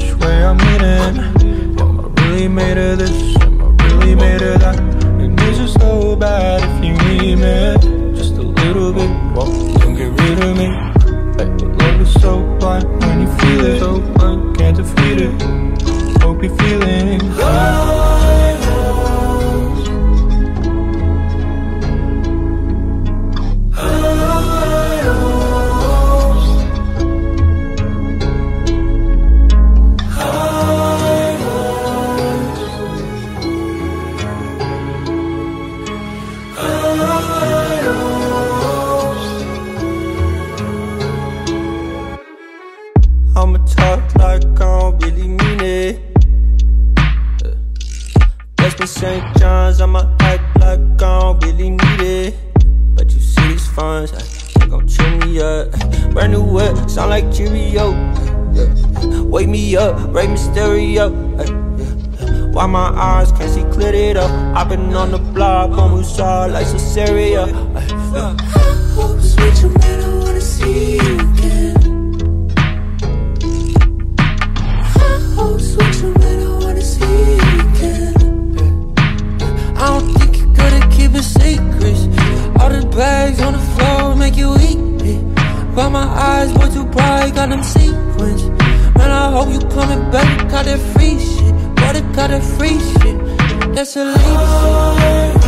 which way I'm heading. Am I really made of this? Am I really made of that? And is it so bad if you need me? Just a little bit, well, don't get rid of me. Hey, but love is so blind when you feel it. So blind, can't defeat it. Hope you're feeling high hopes. High hopes. High hopes. High hopes. I'ma talk like I don't really mean it. That's been St. John's, I'ma act like I don't really need it. But you see these funds, they gon' cheer me up. Brand new whip, sound like Cheerio. Wake me up, Ray Mysterio. Why my eyes can't see cleared it up? I've been on the block, on Musa, like Caesarea. I hope sweet you, man, I wanna see you again. I hope sweet you, man, I wanna see you again. I don't think you're good at keeping secrets. All the bags on the floor make you eat it. But my eyes were too bright, got them sequins. Man, I hope you coming back, got that free shit. What it got that free shit? That's a lead shit.